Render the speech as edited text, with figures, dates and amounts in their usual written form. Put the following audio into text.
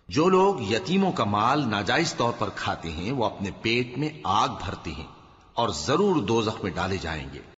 जो लोग यतीमों का माल नाजायज तौर पर खाते हैं वो अपने पेट में आग भरते हैं और जरूर दोजख में डाले जाएंगे।